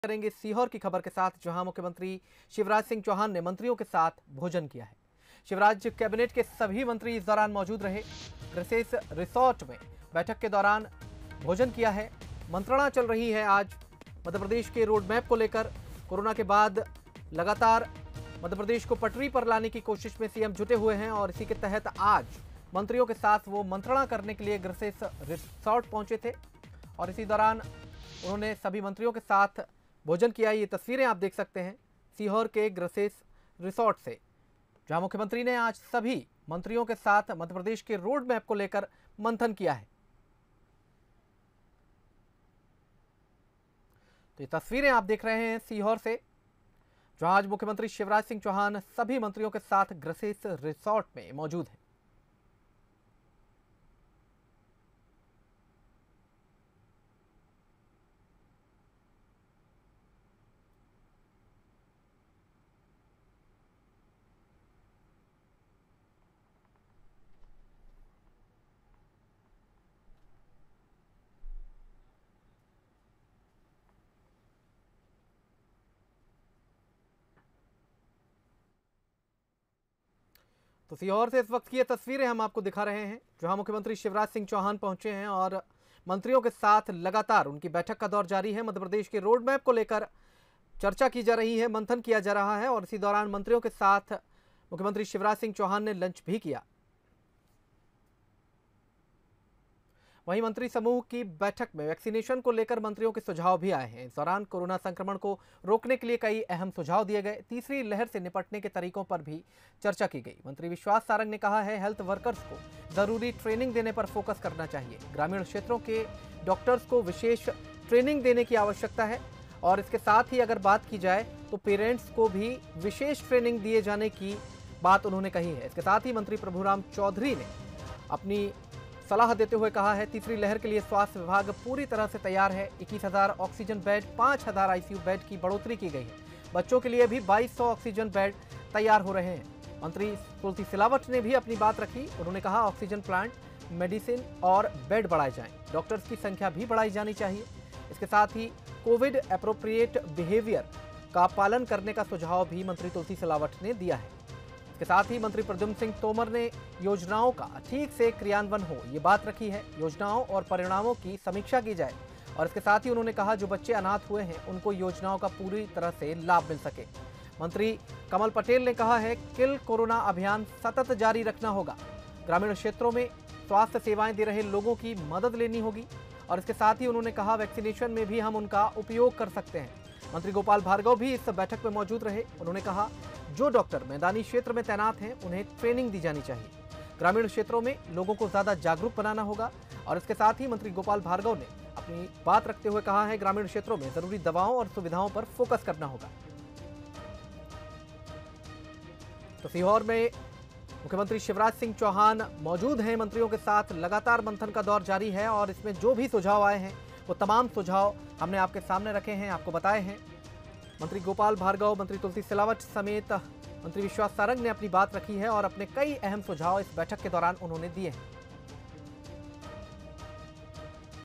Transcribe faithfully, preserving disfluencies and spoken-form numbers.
करेंगे सीहोर की खबर के साथ, जहां मुख्यमंत्री शिवराज सिंह चौहान ने मंत्रियों के साथ भोजन किया है। शिवराज कैबिनेट के सभी मंत्री इस दौरान मौजूद रहे। ग्रसेस रिसोर्ट में बैठक के दौरान भोजन किया है। मंत्रणा चल रही है आज मध्य प्रदेश के रोड मैप को लेकर। कोरोना के बाद लगातार मध्य प्रदेश को पटरी पर लाने की कोशिश में सीएम जुटे हुए हैं और इसी के तहत आज मंत्रियों के साथ वो मंत्रणा करने के लिए ग्रसेस रिसोर्ट पहुंचे थे और इसी दौरान उन्होंने सभी मंत्रियों के साथ भोजन किया। ये तस्वीरें आप देख सकते हैं सीहोर के ग्रसेस रिसोर्ट से, जहां मुख्यमंत्री ने आज सभी मंत्रियों के साथ मध्य प्रदेश के रोड मैप को लेकर मंथन किया है। तो ये तस्वीरें आप देख रहे हैं सीहोर से, जहां आज मुख्यमंत्री शिवराज सिंह चौहान सभी मंत्रियों के साथ ग्रसेस रिसोर्ट में मौजूद हैं। तो सीहोर से इस वक्त की ये तस्वीरें हम आपको दिखा रहे हैं, जहां मुख्यमंत्री शिवराज सिंह चौहान पहुंचे हैं और मंत्रियों के साथ लगातार उनकी बैठक का दौर जारी है। मध्य प्रदेश के रोड मैप को लेकर चर्चा की जा रही है, मंथन किया जा रहा है और इसी दौरान मंत्रियों के साथ मुख्यमंत्री शिवराज सिंह चौहान ने लंच भी किया। वहीं मंत्री समूह की बैठक में वैक्सीनेशन को लेकर मंत्रियों के सुझाव भी आए हैं। इस दौरान कोरोना संक्रमण को रोकने के लिए कई अहम सुझाव दिए गए। तीसरी लहर से निपटने के तरीकों पर भी चर्चा की गई। मंत्री विश्वास सारंग ने कहा है, हेल्थ वर्कर्स को जरूरी ट्रेनिंग देने पर फोकस करना चाहिए। ग्रामीण क्षेत्रों के डॉक्टर्स को विशेष ट्रेनिंग देने की आवश्यकता है और इसके साथ ही अगर बात की जाए तो पेरेंट्स को भी विशेष ट्रेनिंग दिए जाने की बात उन्होंने कही है। इसके साथ ही मंत्री प्रभुराम चौधरी ने अपनी सलाह देते हुए कहा है, तीसरी लहर के लिए स्वास्थ्य विभाग पूरी तरह से तैयार है। इक्कीस हजार ऑक्सीजन बेड, पाँच हजार आईसीयू बेड की बढ़ोतरी की गई है। बच्चों के लिए भी बाईस सौ ऑक्सीजन बेड तैयार हो रहे हैं। मंत्री तुलसी सिलावट ने भी अपनी बात रखी। उन्होंने कहा, ऑक्सीजन प्लांट, मेडिसिन और बेड बढ़ाए जाएं। डॉक्टर्स की संख्या भी बढ़ाई जानी चाहिए। इसके साथ ही कोविड एप्रोप्रिएट बिहेवियर का पालन करने का सुझाव भी मंत्री तुलसी सिलावट ने दिया है। इसके साथ ही मंत्री प्रद्युम्न सिंह तोमर ने योजनाओं का ठीक से क्रियान्वयन हो, ये बात रखी है। योजनाओं और परिणामों की समीक्षा की जाए और इसके साथ ही उन्होंने कहा, जो बच्चे अनाथ हुए हैं उनको योजनाओं का पूरी तरह से लाभ मिल सके। मंत्री कमल पटेल ने कहा है, किल कोरोना अभियान सतत जारी रखना होगा। ग्रामीण क्षेत्रों में स्वास्थ्य सेवाएं दे रहे लोगों की मदद लेनी होगी और इसके साथ ही उन्होंने कहा, वैक्सीनेशन में भी हम उनका उपयोग कर सकते हैं। मंत्री गोपाल भार्गव भी इस बैठक में मौजूद रहे। उन्होंने कहा, जो डॉक्टर मैदानी क्षेत्र में तैनात हैं उन्हें ट्रेनिंग दी जानी चाहिए। ग्रामीण क्षेत्रों में लोगों को ज्यादा जागरूक बनाना होगा और इसके साथ ही मंत्री गोपाल भार्गव ने अपनी बात रखते हुए कहा है, ग्रामीण क्षेत्रों में जरूरी दवाओं और सुविधाओं पर फोकस करना होगा। तो सीहोर में मुख्यमंत्री शिवराज सिंह चौहान मौजूद हैं। मंत्रियों के साथ लगातार मंथन का दौर जारी है और इसमें जो भी सुझाव आए हैं वो तमाम सुझाव हमने आपके सामने रखे हैं, आपको बताए हैं। मंत्री गोपाल भार्गव, मंत्री तुलसी सिलावट समेत मंत्री विश्वास सारंग ने अपनी बात रखी है और अपने कई अहम सुझाव इस बैठक के दौरान उन्होंने दिए हैं।